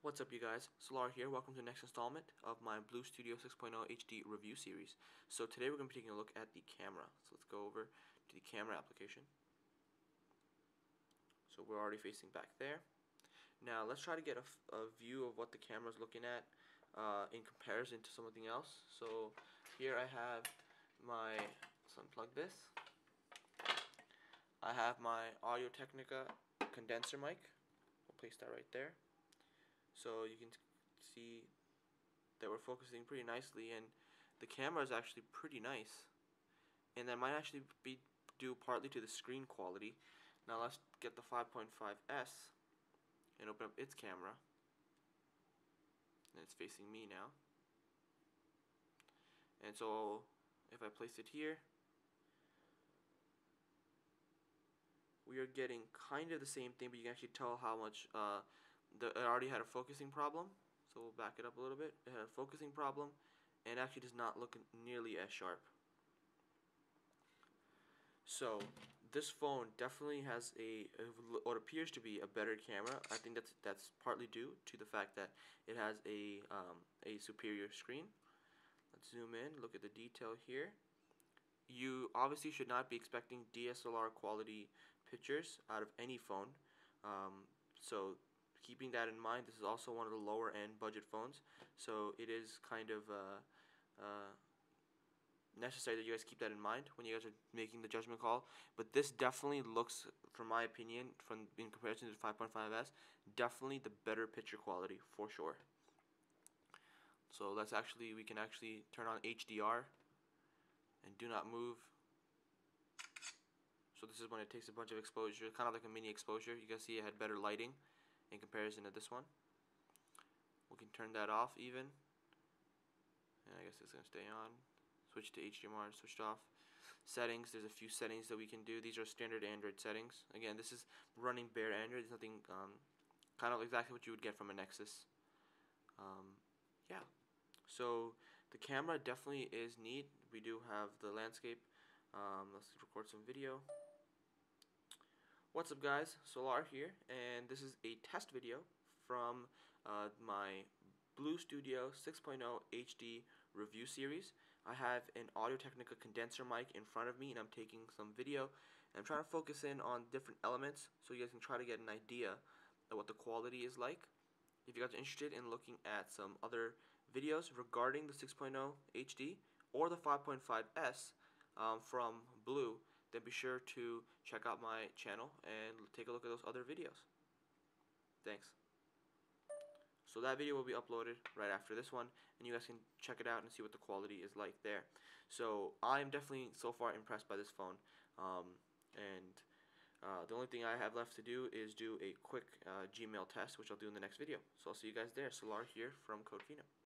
What's up, you guys? Solar here. Welcome to the next installment of my BLU Studio 6.0 HD review series. So today we're going to be taking a look at the camera. So let's go over to the camera application. So we're already facing back there. Now let's try to get a view of what the camera is looking at in comparison to something else. So here I have my, let's unplug this. I have my Audio-Technica condenser mic. We'll place that right there. So you can see that we're focusing pretty nicely, and the camera is actually pretty nice, and that might actually be due partly to the screen quality. Now let's get the 5.5S and open up its camera, and it's facing me now. And so if I place it here, we are getting kind of the same thing, but you can actually tell how much it already had a focusing problem. So we'll back it up a little bit. It had a focusing problem and actually does not look nearly as sharp. So this phone definitely has what appears to be a better camera. I think that's partly due to the fact that it has a superior screen. Let's zoom in, look at the detail here. You obviously should not be expecting DSLR quality pictures out of any phone. So keeping that in mind, this is also one of the lower end budget phones, so it is kind of necessary that you guys keep that in mind when you guys are making the judgment call. But this definitely looks, from my opinion, in comparison to the 5.5S, definitely the better picture quality for sure. So we can actually turn on HDR and do not move. So this is when it takes a bunch of exposure, kind of like a mini exposure. You guys see it had better lighting in comparison to this one. We can turn that off even, and I guess it's going to stay on. Switch to HDMI, switched off. Settings, there's a few settings that we can do. These are standard Android settings. Again, this is running bare Android. There's nothing, kind of exactly what you would get from a Nexus. Yeah. So the camera definitely is neat. We do have the landscape. Let's record some video. What's up, guys? Solar here, and this is a test video from my BLU Studio 6.0 HD review series. I have an Audio-Technica condenser mic in front of me, and I'm taking some video, and I'm trying to focus in on different elements so you guys can try to get an idea of what the quality is like. If you guys are interested in looking at some other videos regarding the 6.0 HD or the 5.5S from BLU, then be sure to check out my channel and take a look at those other videos. Thanks. So that video will be uploaded right after this one, and you guys can check it out and see what the quality is like there. So I'm definitely so far impressed by this phone, and the only thing I have left to do is do a quick Gmail test, which I'll do in the next video. So I'll see you guys there. Solar here from CODEPHENOM.